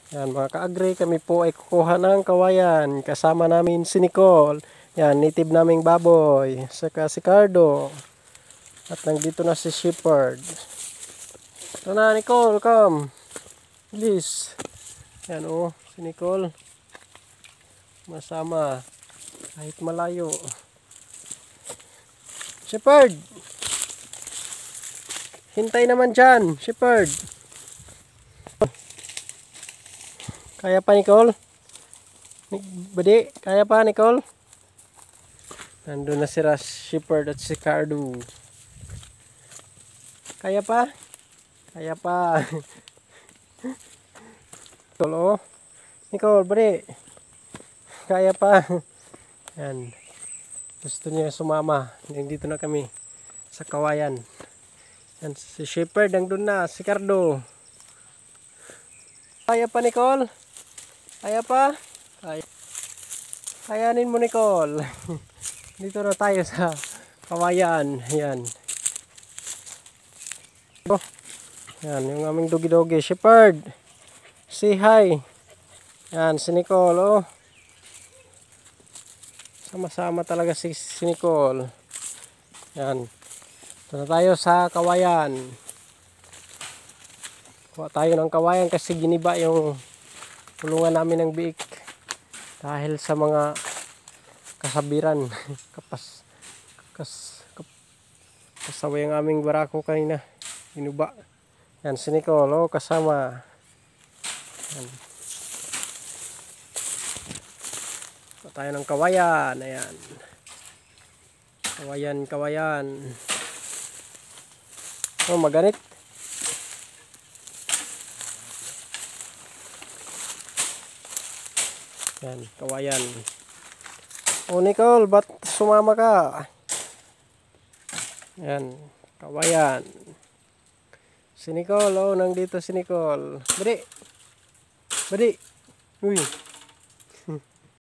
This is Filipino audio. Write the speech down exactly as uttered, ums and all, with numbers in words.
Yan mga ka-agri, kami po ay kukuha ng kawayan. Kasama namin si Nicole. Yan, native naming baboy. Saka si Cardo. At nandito na si Shepherd. Ito na Nicole, come. Please. Yan o, oh, si Nicole. Masama. Kahit malayo. Shepherd. Hintay naman dyan, Shepherd. Kaya pa Nicole? Badi, kaya pa Nicole? Nandun na si Shepherd at si Cardo. Kaya pa? Kaya pa. Nicole, oh. Nicole, badi. Kaya pa. Yan. Gusto niya sumama. Nandito na kami sa kawayan. Yan, si Shepherd nandun na, si Cardo. Kaya pa Nicole? Kaya pa? Kaya. Kayanin mo Nicole. Dito na tayo sa kawayan. Yan. Oh. Yan, yung aming dogi-dogi. Shepherd. Say hi. Yan, si Nicole. Oh. Sama-sama talaga si, si Nicole. Yan. Dito na tayo sa kawayan. Kuha tayo ng kawayan kasi giniba yung tulungan namin ng biik dahil sa mga kasabiran. Kapas kas kap, kasaway ang aming barako kanina, inuba. Yan si Nicole, oh, kasama. Yan. Kuha tayo ng kawayan. Ayan, kawayan kawayan. Oh, maganit. Yan, kawayan. Oh Nicole, ba't sumama ka? Yan, kawayan. Si Nicole, oh, nandito si Nicole. Badi. Badi. Uy.